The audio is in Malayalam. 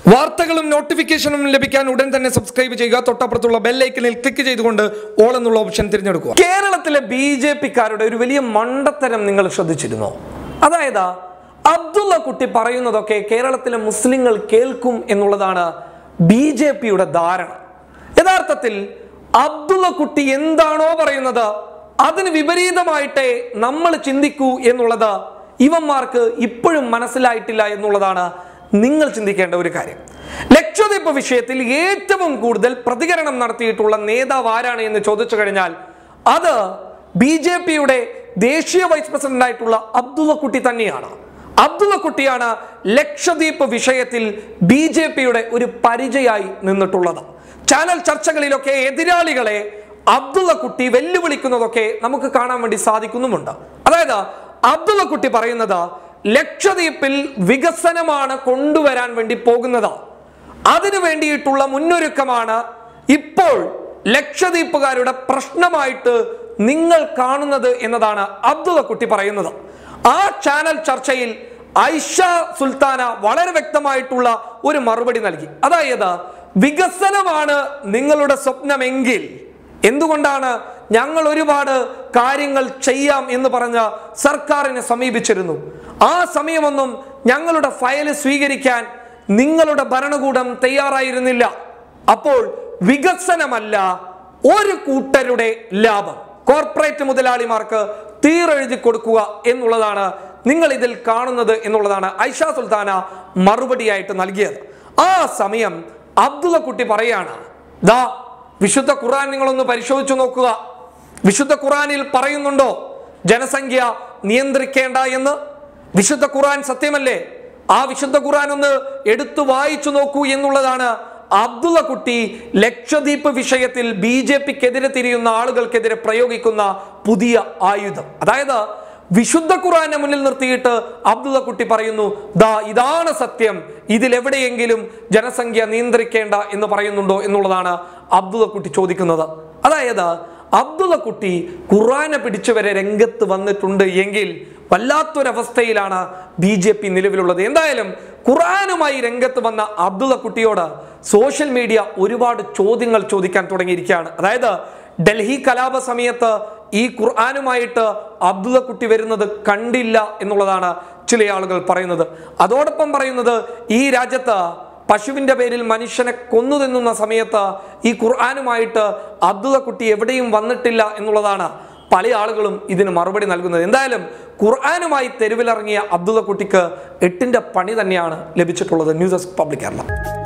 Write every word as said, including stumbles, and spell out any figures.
വാർത്തകളും നോട്ടിഫിക്കേഷനും ലഭിക്കാൻ ഉടൻ തന്നെ സബ്സ്ക്രൈബ് ചെയ്യുക. തൊട്ടപ്പുറത്തുള്ള ബെൽ ഐക്കണിൽ ക്ലിക്ക് ചെയ്തുകൊണ്ട് ഓൾ എന്നുള്ള ഓപ്ഷൻ തിരഞ്ഞെടുക്കുക. കേരളത്തിലെ ബി ജെ പിക്കാരുടെ ഒരു വലിയ മണ്ടത്തരം നിങ്ങൾ ശ്രദ്ധിച്ചിരുന്നോ? അതായത് അബ്ദുള്ള കുട്ടി പറയുന്നതൊക്കെ കേരളത്തിലെ മുസ്ലിങ്ങൾ കേൾക്കും എന്നുള്ളതാണ് ബി ജെ പിയുടെ ധാരണ. യഥാർത്ഥത്തിൽ അബ്ദുള്ള കുട്ടി എന്താണോ പറയുന്നത് അതിന് വിപരീതമായിട്ടേ നമ്മൾ ചിന്തിക്കൂ എന്നുള്ളത് ഇവന്മാർക്ക് ഇപ്പോഴും മനസ്സിലായിട്ടില്ല എന്നുള്ളതാണ് നിങ്ങൾ ചിന്തിക്കേണ്ട ഒരു കാര്യം. ലക്ഷദ്വീപ് വിഷയത്തിൽ ഏറ്റവും കൂടുതൽ പ്രതികരണം നടത്തിയിട്ടുള്ള നേതാവ് ആരാണ് എന്ന് ചോദിച്ചു കഴിഞ്ഞാൽ അത് ബി ജെ പിയുടെ ദേശീയ വൈസ് പ്രസിഡന്റ് ആയിട്ടുള്ള അബ്ദുള്ള കുട്ടി തന്നെയാണ്. അബ്ദുള്ള കുട്ടിയാണ് ലക്ഷദ്വീപ് വിഷയത്തിൽ ബി ജെ പിയുടെ ഒരു പരിചയമായി നിന്നിട്ടുള്ളത്. ചാനൽ ചർച്ചകളിലൊക്കെ എതിരാളികളെ അബ്ദുള്ള കുട്ടി വെല്ലുവിളിക്കുന്നതൊക്കെ നമുക്ക് കാണാൻ വേണ്ടി സാധിക്കുന്നുമുണ്ട്. അതായത് അബ്ദുള്ള കുട്ടി പറയുന്നത് ലക്ഷദ്വീപിൽ വികസനമാണ് കൊണ്ടുവരാൻ വേണ്ടി പോകുന്നത്, അതിനു വേണ്ടിയിട്ടുള്ള മുന്നൊരുക്കമാണ് ഇപ്പോൾ ലക്ഷദ്വീപുകാരുടെ പ്രശ്നമായിട്ട് നിങ്ങൾ കാണുന്നത് എന്നതാണ് അബ്ദുള്ള കുട്ടി പറയുന്നത്. ആ ചാനൽ ചർച്ചയിൽ ഐഷ സുൽത്താന വളരെ വ്യക്തമായിട്ടുള്ള ഒരു മറുപടി നൽകി. അതായത് വികസനമാണ് നിങ്ങളുടെ സ്വപ്നമെങ്കിൽ എന്തുകൊണ്ടാണ് ഞങ്ങൾ ഒരുപാട് കാര്യങ്ങൾ ചെയ്യാം എന്ന് പറഞ്ഞ സർക്കാരിനെ സമീപിച്ചിരുന്നു. ആ സമയമൊന്നും ഞങ്ങളുടെ ഫയല് സ്വീകരിക്കാൻ നിങ്ങളുടെ ഭരണകൂടം തയ്യാറായിരുന്നില്ല. അപ്പോൾ വികസനമല്ല ഒരു കൂട്ടരുടെ ലാഭം, കോർപ്പറേറ്റ് മുതലാളിമാർക്ക് തീരെഴുതി കൊടുക്കുക എന്നുള്ളതാണ് നിങ്ങൾ ഇതിൽ കാണുന്നത് എന്നുള്ളതാണ് ഐഷ സുൽത്താന മറുപടിയായിട്ട് നൽകിയത്. ആ സമയം അബ്ദുള്ള കുട്ടി പറയാണ്, ദാ വിശുദ്ധ ഖുർആൻ നിങ്ങളൊന്ന് പരിശോധിച്ചു നോക്കുക. വിശുദ്ധ ഖുർആനിൽ പറയുന്നുണ്ടോ ജനസംഖ്യ നിയന്ത്രിക്കേണ്ട എന്ന്? വിശുദ്ധ ഖുർആൻ സത്യമല്ലേ? ആ വിശുദ്ധ ഖുർആൻ ഒന്ന് എടുത്തു വായിച്ചു നോക്കൂ എന്നുള്ളതാണ് അബ്ദുള്ള കുട്ടി ലക്ഷദ്വീപ് വിഷയത്തിൽ ബി ജെ പിക്കെതിരെ തിരിയുന്ന ആളുകൾക്കെതിരെ പ്രയോഗിക്കുന്ന പുതിയ ആയുധം. അതായത് വിശുദ്ധ ഖുർആനെ മുന്നിൽ നിർത്തിയിട്ട് അബ്ദുള്ള കുട്ടി പറയുന്നു, ദാ ഇതാണ് സത്യം, ഇതിലെവിടെയെങ്കിലും ജനസംഖ്യ നിയന്ത്രിക്കേണ്ട എന്ന് പറയുന്നുണ്ടോ എന്നുള്ളതാണ് അബ്ദുള്ള കുട്ടി ചോദിക്കുന്നത്. അതായത് അബ്ദുള്ള കുട്ടി ഖുർആനെ പിടിച്ചു വരെ രംഗത്ത് വന്നിട്ടുണ്ട് എങ്കിൽ വല്ലാത്തൊരവസ്ഥയിലാണ് ബി ജെ പി നിലവിലുള്ളത്. എന്തായാലും ഖുർആനുമായി രംഗത്ത് വന്ന അബ്ദുള്ള കുട്ടിയോട് സോഷ്യൽ മീഡിയ ഒരുപാട് ചോദ്യങ്ങൾ ചോദിക്കാൻ തുടങ്ങിയിരിക്കുകയാണ്. അതായത് ഡൽഹി കലാപ സമയത്ത് ഈ ഖുർആനുമായിട്ട് അബ്ദുള്ള കുട്ടി വരുന്നത് കണ്ടില്ല എന്നുള്ളതാണ് ചില ആളുകൾ പറയുന്നത്. അതോടൊപ്പം പറയുന്നത് ഈ രാജ്യത്ത് പശുവിന്റെ പേരിൽ മനുഷ്യനെ കൊന്നു തിന്നുന്ന സമയത്ത് ഈ ഖുർആനുമായിട്ട് അബ്ദുള്ള കുട്ടി എവിടെയും വന്നിട്ടില്ല എന്നുള്ളതാണ് പല ആളുകളും ഇതിന് മറുപടി നൽകുന്നത്. എന്തായാലും ഖുർആനുമായി തെരുവിലിറങ്ങിയ അബ്ദുള്ള കുട്ടിക്ക് എട്ടിന്റെ പണി തന്നെയാണ് ലഭിച്ചിട്ടുള്ളത്. News desk public Kerala.